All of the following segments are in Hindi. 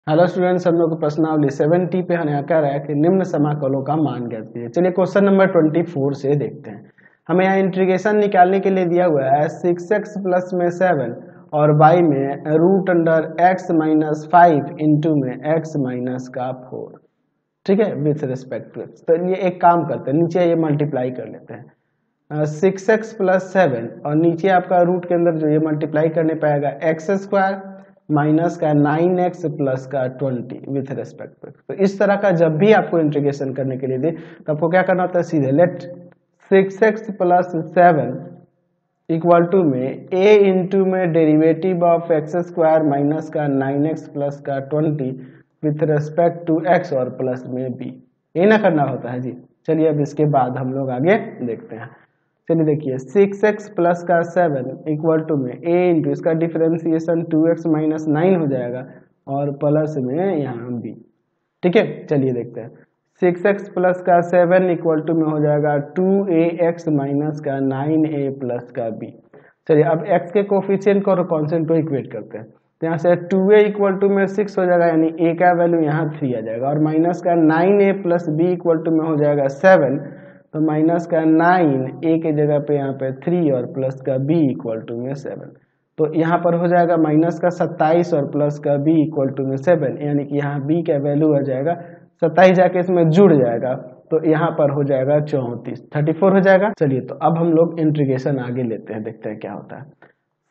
हेलो स्टूडेंट्स, हम लोग को प्रश्नावली 7T पे हमें क्या रहा है कि निम्न समाकलों का मान ज्ञात कीजिए। चलिए क्वेश्चन नंबर 24 से देखते हैं। हमें यहाँ इंटीग्रेशन निकालने के लिए दिया हुआ है 6x प्लस में 7 और y में root under x minus 5 into में x माइनस का 4। ठीक है, विथ रिस्पेक्ट टू x। तो ये एक काम करते हैं, नीचे ये मल्टीप्लाई कर लेते हैं 6x प्लस 7 और नीचे आपका रूट के अंदर जो ये मल्टीप्लाई करने पाएगा एक्स स्क्वायर माइनस का 9x प्लस का 20 विथ रेस्पेक्ट टू। तो इस तरह का जब भी आपको इंटीग्रेशन करने के लिए दे तो आपको क्या करना होता है, सीधे let 6x plus 7 equal to में a इंटू में derivative of x square minus का 9x प्लस का 20 विथ रेस्पेक्ट टू x और प्लस में b। ये ना करना होता है जी। चलिए अब इसके बाद हम लोग आगे देखते हैं। चलिए देखिए 6x प्लस का 7 इक्वल टू में a इंटू इसका डिफरेंशिएशन 2x माइनस 9 हो जाएगा और प्लस में यहाँ b। ठीक है, चलिए देखते हैं 6x प्लस का 7 इक्वल टू में हो जाएगा 2ax माइनस का 9a प्लस का b। चलिए अब x के कोफिशिएंट को और कांस्टेंट को इक्वेट करते हैं। तो यहाँ से 2a इक्वल टू में 6 हो जाएगा, यानी a का वैल्यू यहाँ 3 आ जाएगा और माइनस का 9a plus b equal to में हो जाएगा 7। तो माइनस का 9 a के जगह पे यहाँ पे 3 और प्लस का b इक्वल टू में 7। तो यहाँ पर हो जाएगा माइनस का 27 और प्लस का b इक्वल टू में 7, यानी कि यहाँ b का वैल्यू आ जाएगा 27 जाके इसमें जुड़ जाएगा तो यहाँ पर हो जाएगा 34 हो जाएगा। चलिए तो अब हम लोग इंटीग्रेशन आगे लेते हैं, देखते हैं क्या होता है।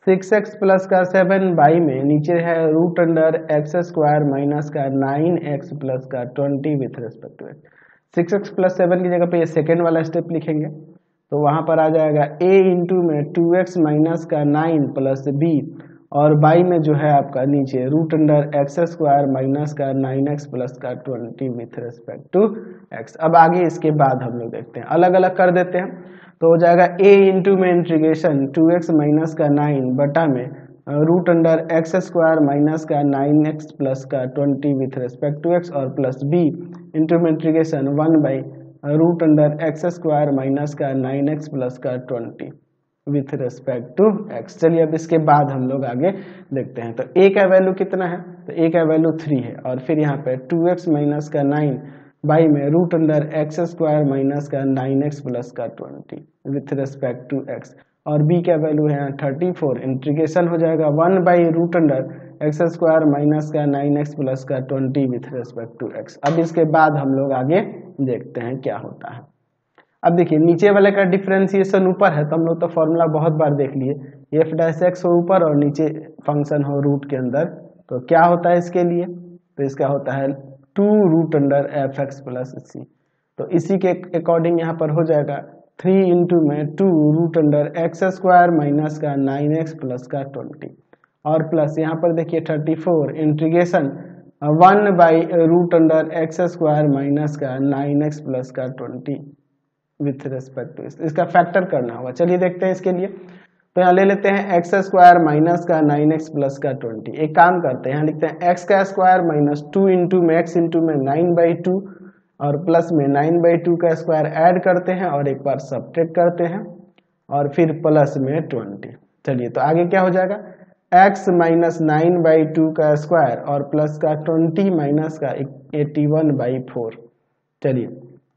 6x प्लस का 7 बाई में नीचे है root under x square minus का 9x प्लस का 20 with respect to x. 6x plus 7 की जगह पे ये सेकेंड वाला स्टेप लिखेंगे तो वहां पर आ जाएगा a इंटू में 2x माइनस का 9 प्लस b और बाई में जो है आपका नीचे root under x square minus का 9x प्लस का 20 विथ रेस्पेक्ट टू x। अब आगे इसके बाद हम लोग देखते हैं, अलग अलग कर देते हैं। तो हो जाएगा a इंटू में इंटीग्रेशन 2x माइनस का 9 बटा में root under x square minus का 9x प्लस का 20 विथ रेस्पेक्ट टू x और प्लस b इंटू में integration 1 by root under x square minus का 9x प्लस का 20 विथ रेस्पेक्ट टू x। चलिए अब इसके बाद हम लोग आगे देखते हैं। तो a का वैल्यू कितना है, तो a का वैल्यू 3 है और फिर यहाँ पे 2x माइनस का 9 बाई में root under x square minus का 9x प्लस का 20 विथ रेस्पेक्ट टू x और b का वैल्यू है 34। इंटीग्रेशन हो जाएगा 1 by root under x square minus का 9x प्लस का 20 विथ रेस्पेक्ट टू x। अब इसके बाद हम लोग आगे देखते हैं क्या होता है। अब देखिए नीचे वाले का डिफरेंशिएशन ऊपर है तो हम लोग तो फॉर्मूला बहुत बार देख लिए, एफ डैश एक्स हो ऊपर और नीचे फंक्शन हो रूट के अंदर, तो क्या होता है इसके लिए, तो इसका होता है 2 root under f x plus c. तो इसी के अकॉर्डिंग यहाँ पर हो जाएगा 3 इंटू में 2 root under x square minus का 9x प्लस का 20 और प्लस यहाँ पर देखिए 34 integration 1 by root under x square minus का 9x प्लस का 20 विथ रेस्पेक्ट टू इसका फैक्टर करना होगा। चलिए देखते हैं इसके लिए। तो यहाँ ले लेते हैं एक्स स्क्वायर माइनस का 9x प्लस का 20। एक काम करते हैं, यहाँ लिखते हैं एक्स का स्क्वायर माइनस 2 इंटू में एक्स इंटू में 9/2 और प्लस में 9/2 का स्क्वायर ऐड करते हैं और एक बार सब्ट्रैक्ट करते हैं और फिर प्लस में 20। चलिए तो आगे क्या हो जाएगा, x माइनस 9/2 का स्क्वायर और प्लस का 20 माइनस का 81/4। चलिए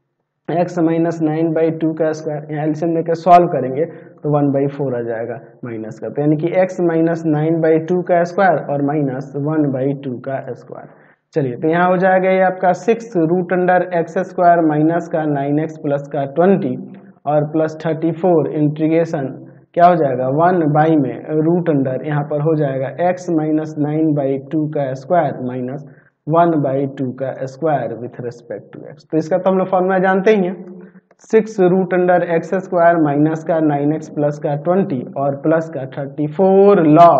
x माइनस 9/2 का स्क्वायर यहाँ एलसीएम लेकर सॉल्व करेंगे तो 1/4 आ जाएगा माइनस का, तो यानी कि x माइनस 9/2 का स्क्वायर और माइनस 1/2 का स्क्वायर। चलिए तो यहाँ हो जाएगा ये आपका 6 root under x square minus का 9x प्लस का 20 और प्लस 34 इंटीग्रेशन क्या हो जाएगा 1 बाई में रूट अंडर यहाँ पर हो जाएगा x माइनस 9/2 का स्क्वायर माइनस 1/2 का square with respect to x। तो इसका तो हम लोग फॉर्मूला जानते ही हैं, 6 root under x square minus का 9x प्लस का 20 और प्लस का 34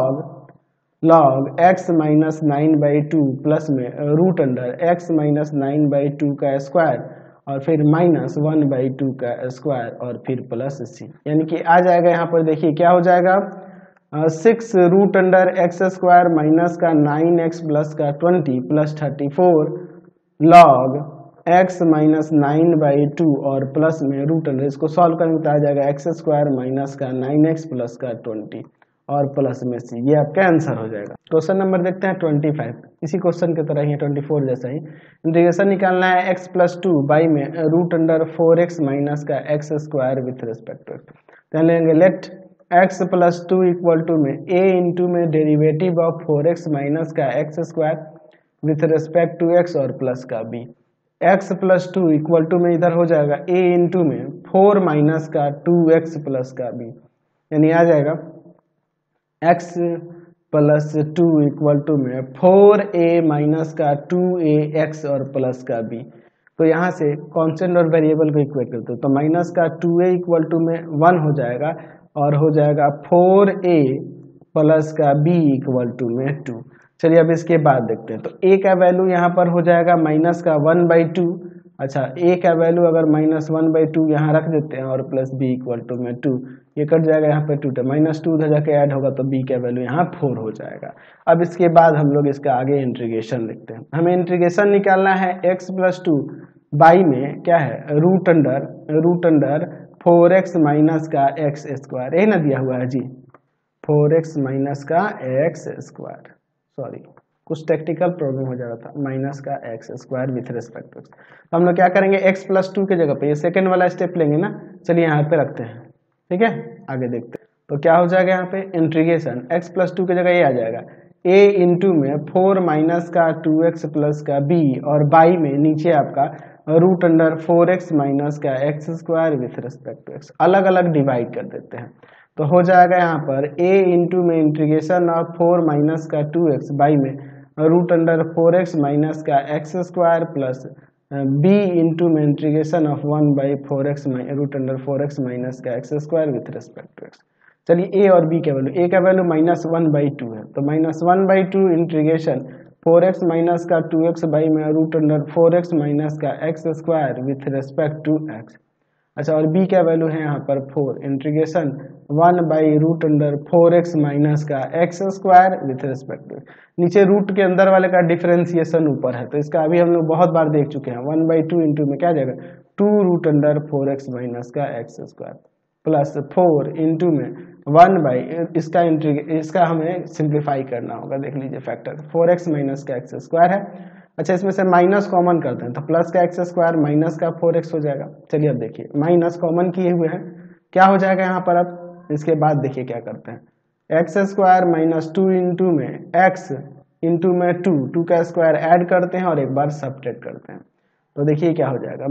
लॉग x माइनस 9/2 प्लस में रूट अंडर x माइनस 9/2 का स्क्वायर और फिर माइनस 1/2 का स्क्वायर और फिर प्लस c, यानी कि आ जाएगा यहाँ पर देखिए क्या हो जाएगा 6 root under x square minus का 9x प्लस का 20 प्लस 34 लॉग x माइनस 9/2 और प्लस में रूट अंडर, इसको सॉल्व करेंगे तो आ जाएगा एक्स स्क्वायर माइनस का 9x प्लस का 20 और प्लस में सी, ये आपका आंसर हो जाएगा। क्वेश्चन नंबर देखते हैं 25, इसी क्वेश्चन की तरह ही 24 जैसा ही इंटीग्रेशन निकालना है x + 2 बाई में √4x माइनस का x square with respect to x। तो लेंगे लेट x + 2 इक्वल टू में a इंटू में डेरिवेटिव ऑफ 4x माइनस का x square with respect to x और प्लस का b। x + 2 इक्वल टू में इधर हो जाएगा a इंटू में 4 माइनस का 2x प्लस का b, यानी आ जाएगा x + 2 इक्वल टू में 4a माइनस का 2ax और प्लस का b। तो यहाँ से कांस्टेंट और वेरिएबल को इक्वेट करते हो तो माइनस का 2a इक्वल टू में 1 हो जाएगा और हो जाएगा 4a प्लस का b इक्वल टू में 2। चलिए अब इसके बाद देखते हैं। तो a का वैल्यू यहाँ पर हो जाएगा माइनस का 1/2। अच्छा, a का वैल्यू अगर -1/2 यहाँ रख देते हैं और प्लस b इक्वल टू में 2, ये कट जाएगा यहाँ पे 2 -2 उधर जाके ऐड होगा तो b का वैल्यू यहाँ 4 हो जाएगा। अब इसके बाद हम लोग इसका आगे इंटीग्रेशन लिखते हैं। हमें इंटीग्रेशन निकालना है x + 2 बाई में क्या है √अंडर 4x माइनस का x स्क्वायर, यही ना दिया हुआ है जी, 4x माइनस का x स्क्वायर, सॉरी कुछ टेक्निकल प्रॉब्लम हो जा रहा था, माइनस का x square with respect to x। तो हम लोग क्या करेंगे x + 2 के जगह पे ये सेकंड वाला स्टेप लेंगे ना, चलिए यहाँ पे रखते हैं, ठीक है, आगे देखते हैं। तो क्या हो जाएगा यहाँ पे इंटीग्रेशन x + 2 की जगह ये आ जाएगा a इंटू में 4 माइनस का 2x प्लस का b और बाई में नीचे आपका √4x माइनस का x square with respect to x, अलग अलग डिवाइड कर देते हैं। तो हो जाएगा यहाँ पर a इंटू में इंटीग्रेशन ऑफ 4 माइनस का 2x बाई में √4x माइनस का x square plus b into में integration of 1/4x √4x minus का x square with respect to x। चलिए a और b का वैल्यू, a का वैल्यू -1/2 है तो -1/2 इंटीग्रेशन 4x माइनस का 2x बाई में √4x माइनस का x square with respect to x। अच्छा, और b का वैल्यू है यहाँ पर 4 इंटीग्रेशन 1/√4x माइनस का x square with respect to. नीचे रूट के अंदर वाले का डिफरेंशिएशन ऊपर है तो इसका अभी हम लोग बहुत बार देख चुके हैं। 1/2 इंटू में क्या आ जाएगा 2√4x माइनस का x स्क्वायर प्लस 4 इंटू में 1/इसका हमें सिंप्लीफाई करना होगा, देख लीजिए फैक्टर 4x माइनस का x स्क्वायर है। अच्छा, इसमें से माइनस कॉमन करते हैं तो प्लस का x स्क्वायर माइनस का 4x हो जाएगा। चलिए अब देखिए माइनस कॉमन किए हुए हैं, क्या हो जाएगा यहाँ पर। अब इसके बाद देखिए क्या करते हैं, x स्क्वायर -2 इंटू में x इंटू में 2 का स्क्वायर ऐड करते हैं और एक बार सब्ट्रैक्ट करते हैं। तो देखिए क्या हो जाएगा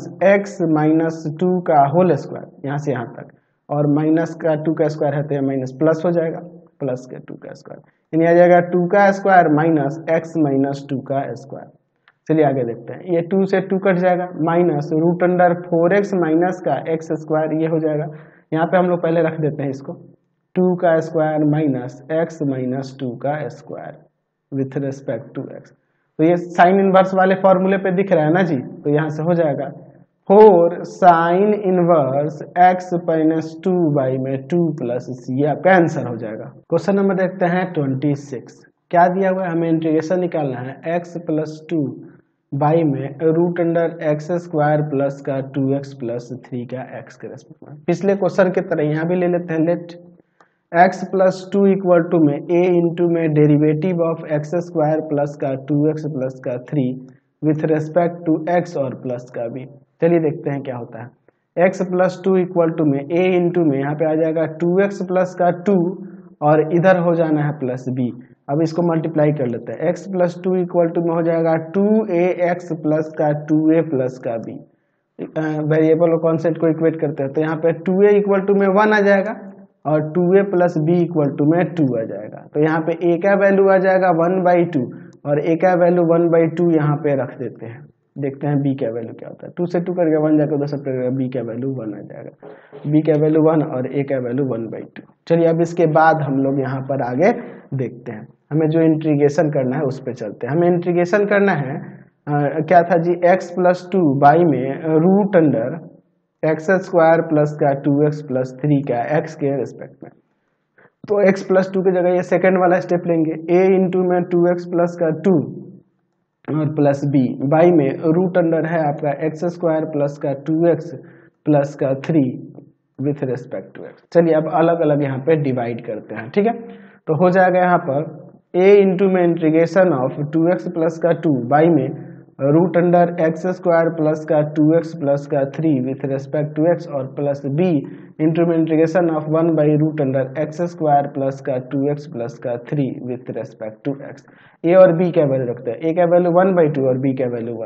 -x - 2 का होल स्क्वायर यहाँ से यहाँ तक, और माइनस का 2 का स्क्वायर है तो यह माइनस प्लस हो जाएगा, प्लस का 2 का स्क्वायर यानी आ जाएगा 2 का स्क्वायर माइनस x - 2 का स्क्वायर। चलिए आगे देखते हैं, ये 2 से 2 कट जाएगा माइनस √4x माइनस का x स्क्वायर, ये हो जाएगा। यहाँ पे हम लोग पहले रख देते हैं इसको 2 का स्क्वायर माइनस x - 2 का square with respect to x। तो ये साइन इनवर्स वाले फॉर्मूले पे दिख रहा है ना जी, तो यहाँ से हो जाएगा 4 साइन इनवर्स x - 2 बाई में 2 प्लस c, ये आपका आंसर हो जाएगा। क्वेश्चन नंबर देखते हैं 26, क्या दिया हुआ है, हमें इंटीग्रेशन निकालना है x + 2 बाई में √x स्क्वायर प्लस का 2x प्लस 3 का x के रेस्पेक्ट में। पिछले क्वेश्चन की तरह यहाँ भी ले लेते हैं, लेट x + 2 इक्वल टू में a इंटू में derivative of x square plus का 2x प्लस का 3 विथ रेस्पेक्ट टू x और प्लस का b। चलिए देखते हैं क्या होता है। x + 2 इक्वल टू में a इंटू में यहाँ पे आ जाएगा 2x प्लस का 2 और इधर हो जाना है प्लस b। अब इसको मल्टीप्लाई कर लेते हैं, x + 2 इक्वल टू में हो जाएगा 2ax प्लस का 2a प्लस का b। वेरिएबल और कॉन्सेप्ट को इक्वेट करते हैं तो यहाँ पे 2a इक्वल टू में 1 आ जाएगा और 2a plus b equal to में 2 आ जाएगा। तो यहाँ पे a का वैल्यू आ जाएगा 1/2 और a का वैल्यू 1/2 यहाँ पे रख देते हैं, देखते हैं b का वैल्यू क्या होता है। 2 से 2 करके 1 जाकर उधर से करेगा, b का वैल्यू 1 आ जाएगा, b का वैल्यू 1 और a का वैल्यू 1/2। चलिए अब इसके बाद हम लोग यहाँ पर आगे देखते हैं, हमें जो इंटीग्रेशन करना है उस पर चलते हैं। हमें इंटीग्रेशन करना है क्या था जी, x + 2 बाई में √x स्क्वायर प्लस का 2x प्लस 3 का x के रिस्पेक्ट में। तो x + 2 की जगह ये सेकंड वाला स्टेप लेंगे, a इंटू में 2x प्लस का 2 और प्लस b बाई में √है आपका x स्क्वायर प्लस का 2x प्लस का 3 विथ रेस्पेक्ट टू एक्स। चलिए अब अलग अलग यहाँ पे डिवाइड करते हैं, ठीक है। तो हो जाएगा यहाँ पर a इंटू में इंटीग्रेशन ऑफ 2x प्लस का 2 बाई में root under x square plus का 2x प्लस का 3 विथ रेस्पेक्ट टू x, और प्लस b इंटू में integration of 1 by root under x square plus का 2x प्लस का 3 with respect to x। a और b का वैल्यू रखते हैं, a का वैल्यू 1/2 और b का value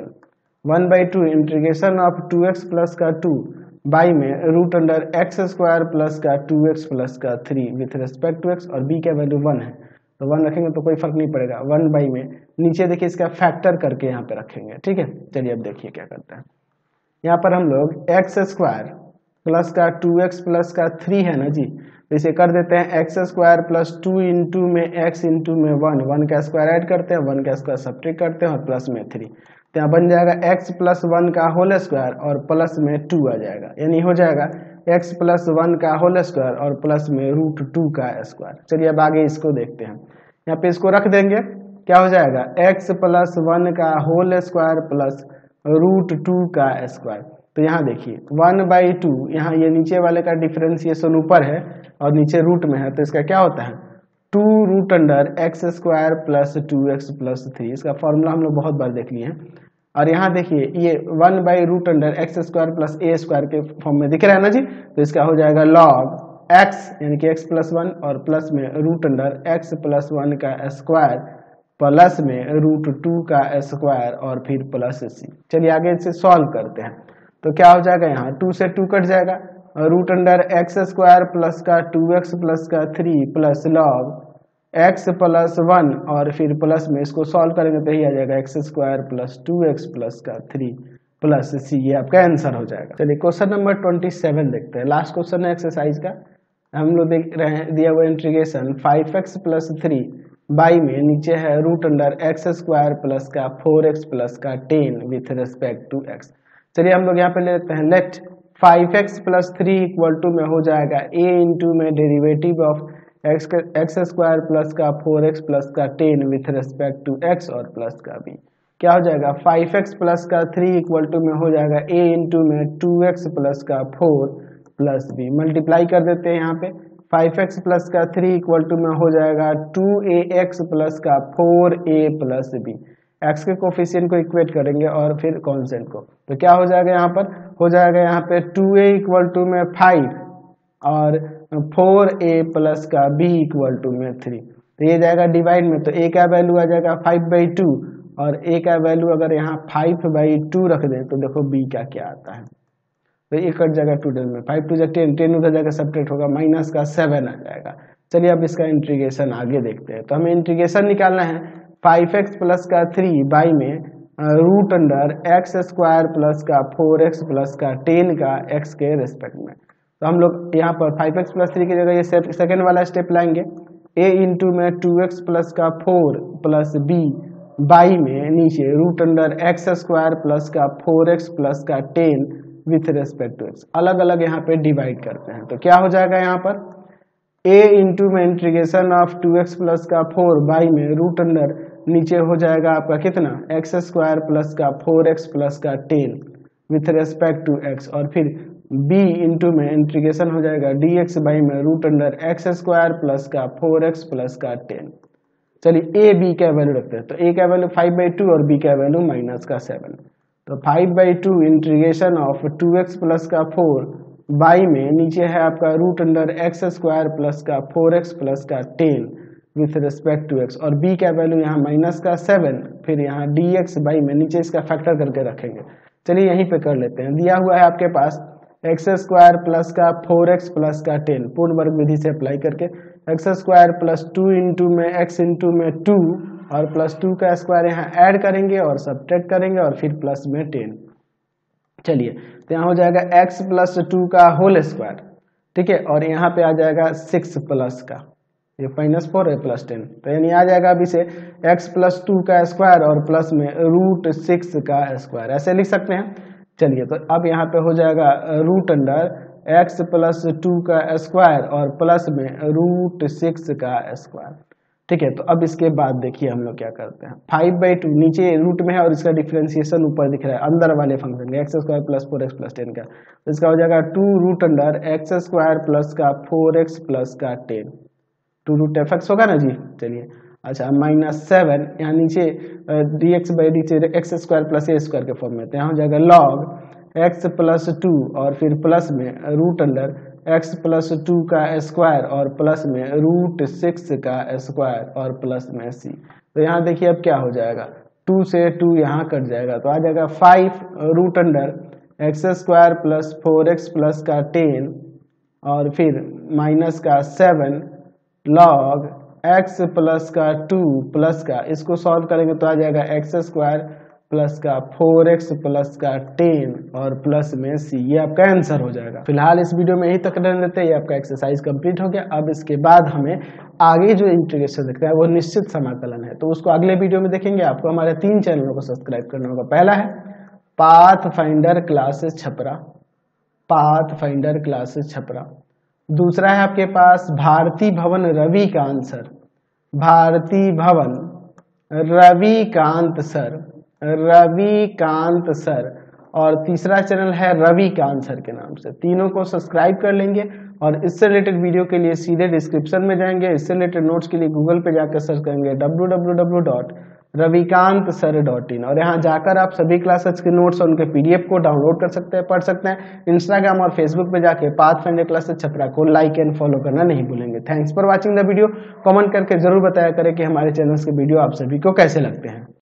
1/2 integration of 2x plus का 2 बाई में root under x square plus का 2x प्लस का 3 विथ रेस्पेक्ट टू x, और b का वैल्यू 1 है तो 1 रखेंगे तो कोई फर्क नहीं पड़ेगा, 1 बाई में नीचे देखिए इसका फैक्टर करके यहाँ पे रखेंगे, ठीक है। चलिए अब देखिए क्या करते हैं, यहाँ पर हम लोग एक्स स्क्वायर प्लस का 2x प्लस का 3 है ना जी, तो इसे कर देते हैं एक्स स्क्वायर प्लस 2 इंटू में x इंटू में 1 का स्क्वायर ऐड करते हैं, 1 का स्क्वायर सब्ट्रैक्ट करते हैं और प्लस में 3, तो यहाँ बन जाएगा x प्लस 1 का होल स्क्वायर और प्लस में 2 आ जाएगा, यानी हो जाएगा x प्लस 1 का होल स्क्वायर और प्लस में रूट 2 का स्क्वायर। चलिए अब आगे इसको देखते हैं, यहाँ पे इसको रख देंगे, क्या हो जाएगा x प्लस 1 का होल स्क्वायर प्लस रूट 2 का स्क्वायर। तो यहाँ देखिए 1/2, यहाँ ये नीचे वाले का डिफरेंशिएशन ऊपर है और नीचे रूट में है, तो इसका क्या होता है 2 root under x square plus 2x plus 3। इसका फॉर्मूला हम लोग बहुत बार देख लिए हैं। और यहाँ देखिए ये 1/रूट under x square plus a square के फॉर्म में दिख रहा है ना जी, तो इसका हो जाएगा log x यानी कि x प्लस 1 और प्लस में रूट अंडर x प्लस 1 का स्क्वायर प्लस में रूट 2 का स्क्वायर और फिर प्लस c। चलिए आगे इसे सॉल्व करते हैं, तो क्या हो जाएगा यहाँ 2 से 2 कट जाएगा, root under x square plus का 2x प्लस का 3 प्लस log x प्लस 1 और फिर प्लस में इसको सॉल्व करेंगे तो यही आ जाएगा x square plus 2x plus का 3 प्लस c, ये आपका आंसर हो जाएगा। चलिए क्वेश्चन नंबर 27 देखते हैं, लास्ट क्वेश्चन है एक्सरसाइज का। हम लोग देख रहे हैं दिया हुआ इंटीग्रेशन 5x प्लस 3 बाई में नीचे है root under x square plus का 4x प्लस का 10 विथ रेस्पेक्ट टू x। चलिए हम लोग यहाँ पे ले लेते हैं late 5x plus 3 equal to में हो जाएगा a इंटू में derivative of x square plus का 4x प्लस का 10 विथ रेस्पेक्ट टू x और प्लस का b। क्या हो जाएगा 5x प्लस का 3 इक्वल टू में हो जाएगा a इंटू में 2x प्लस का 4 प्लस b। मल्टीप्लाई कर देते हैं यहाँ पे 5x प्लस का 3 इक्वल टू में हो जाएगा 2ax प्लस का 4a प्लस b। x के कोफिशिएंट को इक्वेट करेंगे और फिर कॉन्स्टेंट को, तो क्या हो जाएगा यहाँ पर हो जाएगा यहाँ पे 2a इक्वल टू में 5 और 4a प्लस का b इक्वल टू में 3। तो ये जाएगा डिवाइड में, तो a का वैल्यू आ जाएगा 5/2 और a का वैल्यू अगर यहाँ 5/2 रख दें तो देखो b का क्या आता है, तो ये कट जाएगा 2 में, 5 2 10 10 उधर जाकर सब्ट्रैक्ट होगा माइनस का 7 आ जाएगा। चलिए अब इसका इंटीग्रेशन आगे देखते हैं, तो हमें इंटीग्रेशन निकालना है 5x प्लस का 3 बाई में root under x square plus का 4x प्लस का 10 का x के रेस्पेक्ट में। तो हम लोग यहाँ पर 5x प्लस 3 की जगह ये सेकेंड वाला स्टेप लाएंगे, a इंटू में 2x प्लस का 4 प्लस b बाई में नीचे root under x square plus का 4x प्लस का 10 विथ रेस्पेक्ट टू x। अलग अलग यहाँ पे डिवाइड करते हैं, तो क्या हो जाएगा यहाँ पर a इंटू में इंटीग्रेशन ऑफ 2x प्लस का 4 बाई में रूट अंडर नीचे हो जाएगा आपका कितना एक्स स्क्वायर प्लस का 4x प्लस का 10 विथ रेस्पेक्ट टू x, और फिर b इंटू में इंटीग्रेशन हो जाएगा dx बाई में root under x square plus का 4x प्लस का 10। चलिए a b का वैल्यू रखते हैं, तो a का वैल्यू 5/2 और b का वैल्यू माइनस का 7, तो 5/2 इंटीग्रेशन ऑफ 2x प्लस का 4 बाई में नीचे है आपका root under x square plus का 4x प्लस का 10 विथ रेस्पेक्ट टू x, और b का वैल्यू यहाँ माइनस का 7, फिर यहाँ dx बाई में नीचे इसका फैक्टर करके रखेंगे। चलिए यहीं पे कर लेते हैं, दिया हुआ है आपके पास एक्स स्क्वायर प्लस का 4x प्लस का 10 पूर्ण वर्ग विधि से अप्लाई करके एक्स स्क्वायर प्लस 2 इंटू में x इंटू में 2 और प्लस 2 का स्क्वायर यहाँ ऐड करेंगे और सब्ट्रैक्ट करेंगे और फिर प्लस में 10। चलिए तो यहाँ हो जाएगा x प्लस 2 का होल स्क्वायर, ठीक है, और यहाँ पे आ जाएगा 6 प्लस का, ये -4 है प्लस 10, तो यानी आ जाएगा अभी से x प्लस 2 का स्क्वायर और प्लस में रूट 6 का स्क्वायर, ऐसे लिख सकते हैं। चलिए तो अब यहाँ पे हो जाएगा रूट अंडर x प्लस 2 का स्क्वायर और प्लस में रूट 6 का स्क्वायर, ठीक है। तो अब इसके बाद देखिए हम लोग क्या करते हैं, 5/2 नीचे रूट में है और इसका डिफरेंशिएशन ऊपर दिख रहा है अंदर वाले फंक्शन का x² + 4x + 10 का, तो इसका हो जाएगा 2√x² + का 4x + का 10, 2√f(x) होगा ना जी। चलिए अच्छा, -7 यहाँ नीचे dx/dt x² + a² के फॉर्म में, तो यहाँ हो जाएगा log x + 2 और फिर प्लस में x + 2 का स्क्वायर और प्लस में √6 का स्क्वायर और प्लस में c। तो यहाँ देखिए अब क्या हो जाएगा, 2 से 2 यहाँ कट जाएगा, तो आ जाएगा 5√x² + 4x + का 10 और फिर माइनस का 7 log x + का 2 प्लस का, इसको सॉल्व करेंगे तो आ जाएगा x² + का 4x + का 10 और प्लस में c। ये आपका आंसर हो जाएगा। फिलहाल इस वीडियो में यही तक रहने देते हैं, ये आपका एक्सरसाइज कंप्लीट हो गया। अब इसके बाद हमें आगे जो इंटीग्रेशन देखना है वो निश्चित समाकलन है, तो उसको अगले वीडियो में देखेंगे। आपको हमारे 3 चैनलों को सब्सक्राइब करना होगा। पहला है Pathfinder Classes Chhapra, Pathfinder Classes Chhapra. दूसरा है आपके पास भारती भवन रविकांत सर, भारती भवन रविकांत सर, रविकांत सर। और तीसरा चैनल है रविकांत सर के नाम से। तीनों को सब्सक्राइब कर लेंगे और इससे रिलेटेड वीडियो के लिए सीधे डिस्क्रिप्शन में जाएंगे। इससे रिलेटेड नोट्स के लिए गूगल पे जाकर सर्च करेंगे www.ravikantsir.in और यहाँ जाकर आप सभी क्लासेस के नोट्स और उनके PDF को डाउनलोड कर सकते हैं, पढ़ सकते हैं। इंस्टाग्राम और फेसबुक पे जाके पाथफाइंडर क्लासेस छपरा को लाइक एंड फॉलो करना नहीं भूलेंगे। Thanks for watching the video. Comment करके जरूर बताया करें कि हमारे चैनल्स के वीडियो आप सभी को कैसे लगते हैं।